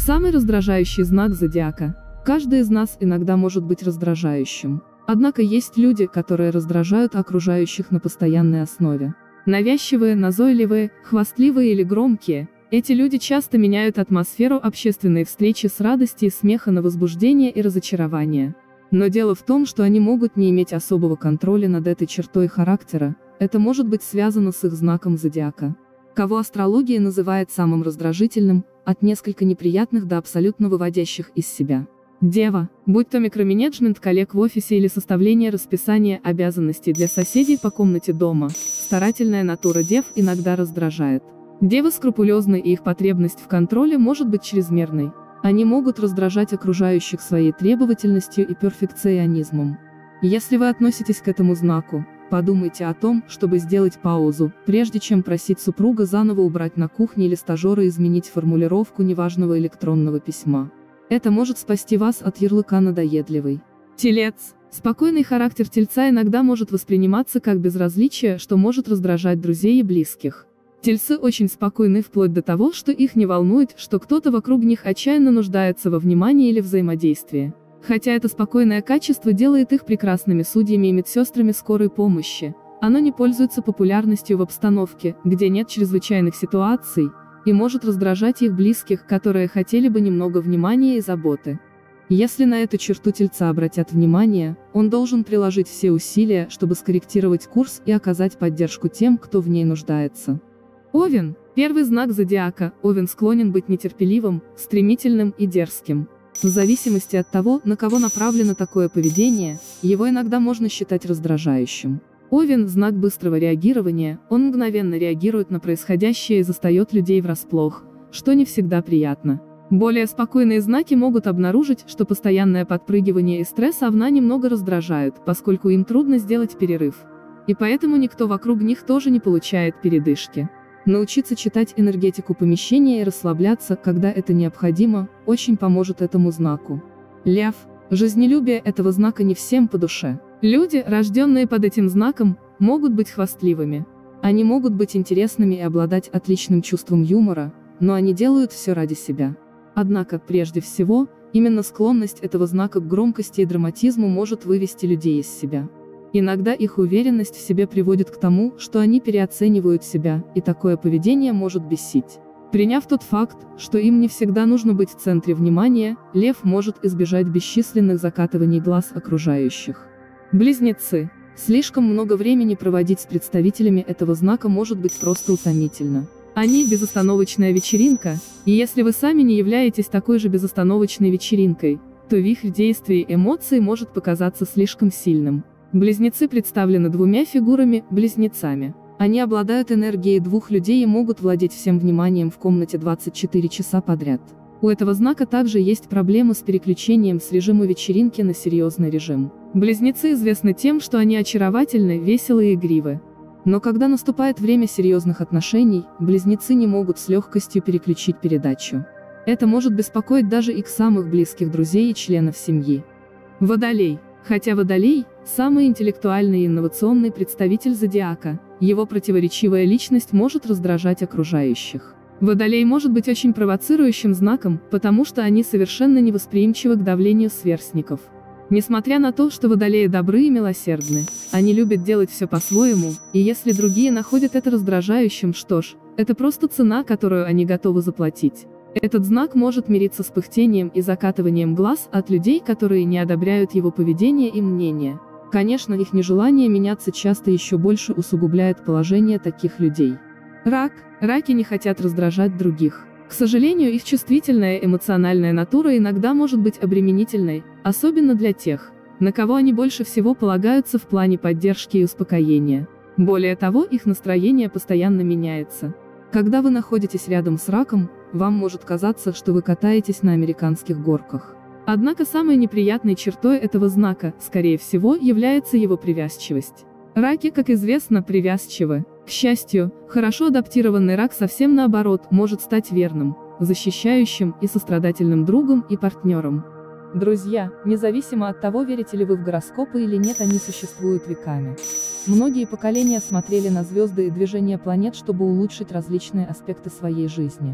Самый раздражающий знак зодиака. Каждый из нас иногда может быть раздражающим. Однако есть люди, которые раздражают окружающих на постоянной основе. Навязчивые, назойливые, хвастливые или громкие. Эти люди часто меняют атмосферу общественной встречи с радости и смеха на возбуждение и разочарование. Но дело в том, что они могут не иметь особого контроля над этой чертой характера. Это может быть связано с их знаком зодиака. Кого астрология называет самым раздражительным, от несколько неприятных до абсолютно выводящих из себя. Дева, будь то микроменеджмент коллег в офисе или составление расписания обязанностей для соседей по комнате дома, старательная натура дев иногда раздражает. Девы скрупулезны, и их потребность в контроле может быть чрезмерной. Они могут раздражать окружающих своей требовательностью и перфекционизмом. Если вы относитесь к этому знаку, подумайте о том, чтобы сделать паузу, прежде чем просить супруга заново убрать на кухне или стажера изменить формулировку неважного электронного письма. Это может спасти вас от ярлыка «надоедливый». Телец. Спокойный характер тельца иногда может восприниматься как безразличие, что может раздражать друзей и близких. Тельцы очень спокойны вплоть до того, что их не волнует, что кто-то вокруг них отчаянно нуждается во внимании или взаимодействии. Хотя это спокойное качество делает их прекрасными судьями и медсестрами скорой помощи, оно не пользуется популярностью в обстановке, где нет чрезвычайных ситуаций, и может раздражать их близких, которые хотели бы немного внимания и заботы. Если на эту черту тельца обратят внимание, он должен приложить все усилия, чтобы скорректировать курс и оказать поддержку тем, кто в ней нуждается. Овен. Первый знак зодиака. Овен склонен быть нетерпеливым, стремительным и дерзким. В зависимости от того, на кого направлено такое поведение, его иногда можно считать раздражающим. Овен – знак быстрого реагирования, он мгновенно реагирует на происходящее и застает людей врасплох, что не всегда приятно. Более спокойные знаки могут обнаружить, что постоянное подпрыгивание и стресс овна немного раздражают, поскольку им трудно сделать перерыв. И поэтому никто вокруг них тоже не получает передышки. Научиться читать энергетику помещения и расслабляться, когда это необходимо, очень поможет этому знаку. Лев. Жизнелюбие этого знака не всем по душе. Люди, рожденные под этим знаком, могут быть хвастливыми. Они могут быть интересными и обладать отличным чувством юмора, но они делают все ради себя. Однако, прежде всего, именно склонность этого знака к громкости и драматизму может вывести людей из себя. Иногда их уверенность в себе приводит к тому, что они переоценивают себя, и такое поведение может бесить. Приняв тот факт, что им не всегда нужно быть в центре внимания, лев может избежать бесчисленных закатываний глаз окружающих. Близнецы. Слишком много времени проводить с представителями этого знака может быть просто утомительно. Они – безостановочная вечеринка, и если вы сами не являетесь такой же безостановочной вечеринкой, то вихрь действий и эмоций может показаться слишком сильным. Близнецы представлены двумя фигурами – близнецами. Они обладают энергией двух людей и могут владеть всем вниманием в комнате 24 часа подряд. У этого знака также есть проблемы с переключением с режима вечеринки на серьезный режим. Близнецы известны тем, что они очаровательны, веселы и игривы. Но когда наступает время серьезных отношений, близнецы не могут с легкостью переключить передачу. Это может беспокоить даже их самых близких друзей и членов семьи. Водолей. Хотя Водолей – самый интеллектуальный и инновационный представитель зодиака, его противоречивая личность может раздражать окружающих. Водолей может быть очень провоцирующим знаком, потому что они совершенно невосприимчивы к давлению сверстников. Несмотря на то, что водолеи добры и милосердны, они любят делать все по-своему, и если другие находят это раздражающим, что ж, это просто цена, которую они готовы заплатить. Этот знак может мириться с пыхтением и закатыванием глаз от людей, которые не одобряют его поведение и мнение. Конечно, их нежелание меняться часто еще больше усугубляет положение таких людей. Рак. Раки не хотят раздражать других. К сожалению, их чувствительная эмоциональная натура иногда может быть обременительной, особенно для тех, на кого они больше всего полагаются в плане поддержки и успокоения. Более того, их настроение постоянно меняется. Когда вы находитесь рядом с раком, вам может казаться, что вы катаетесь на американских горках. Однако самой неприятной чертой этого знака, скорее всего, является его привязчивость. Раки, как известно, привязчивы. К счастью, хорошо адаптированный рак совсем наоборот, может стать верным, защищающим и сострадательным другом и партнером. Друзья, независимо от того, верите ли вы в гороскопы или нет, они существуют веками. Многие поколения смотрели на звезды и движение планет, чтобы улучшить различные аспекты своей жизни.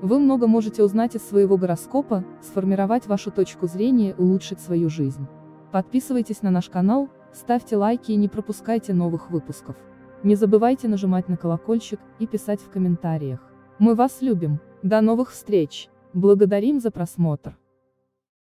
Вы много можете узнать из своего гороскопа, сформировать вашу точку зрения и улучшить свою жизнь. Подписывайтесь на наш канал, ставьте лайки и не пропускайте новых выпусков. Не забывайте нажимать на колокольчик и писать в комментариях. Мы вас любим. До новых встреч. Благодарим за просмотр.